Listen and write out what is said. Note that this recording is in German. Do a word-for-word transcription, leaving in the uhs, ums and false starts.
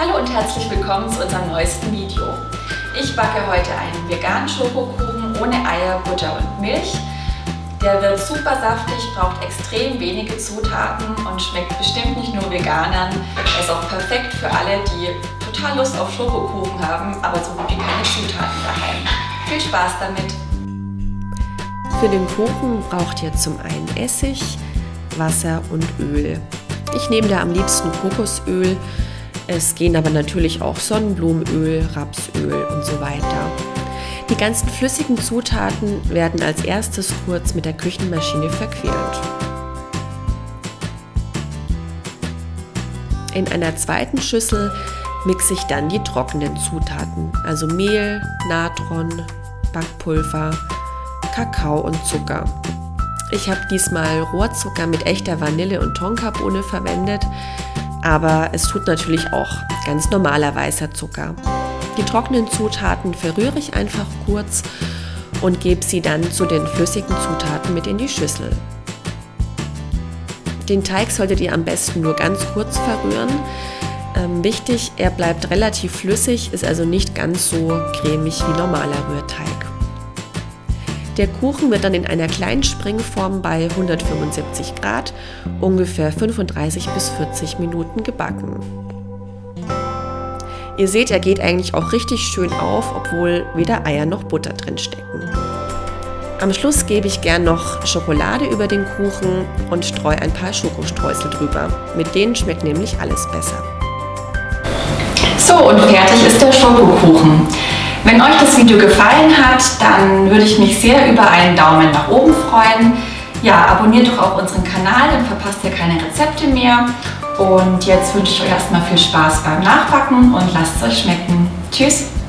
Hallo und herzlich willkommen zu unserem neuesten Video. Ich backe heute einen veganen Schokokuchen ohne Eier, Butter und Milch. Der wird super saftig, braucht extrem wenige Zutaten und schmeckt bestimmt nicht nur Veganern. Er ist auch perfekt für alle, die total Lust auf Schokokuchen haben, aber so gut wie keine Zutaten daheim. Viel Spaß damit! Für den Kuchen braucht ihr zum einen Essig, Wasser und Öl. Ich nehme da am liebsten Kokosöl. Es gehen aber natürlich auch Sonnenblumenöl, Rapsöl und so weiter. Die ganzen flüssigen Zutaten werden als erstes kurz mit der Küchenmaschine verquirlt. In einer zweiten Schüssel mixe ich dann die trockenen Zutaten, also Mehl, Natron, Backpulver, Kakao und Zucker. Ich habe diesmal Rohrzucker mit echter Vanille und Tonkabohne verwendet, aber es tut natürlich auch ganz normaler weißer Zucker. Die trockenen Zutaten verrühre ich einfach kurz und gebe sie dann zu den flüssigen Zutaten mit in die Schüssel. Den Teig solltet ihr am besten nur ganz kurz verrühren. Ähm, wichtig, er bleibt relativ flüssig, ist also nicht ganz so cremig wie normaler Rührteig. Der Kuchen wird dann in einer kleinen Springform bei hundertfünfundsiebzig Grad ungefähr fünfunddreißig bis vierzig Minuten gebacken. Ihr seht, er geht eigentlich auch richtig schön auf, obwohl weder Eier noch Butter drin stecken. Am Schluss gebe ich gern noch Schokolade über den Kuchen und streue ein paar Schokostreusel drüber. Mit denen schmeckt nämlich alles besser. So, und fertig ist der Schokokuchen. Wenn euch das Video gefallen hat, dann würde ich mich sehr über einen Daumen nach oben freuen. Ja, abonniert doch auch unseren Kanal, dann verpasst ihr keine Rezepte mehr. Und jetzt wünsche ich euch erstmal viel Spaß beim Nachbacken und lasst es euch schmecken. Tschüss!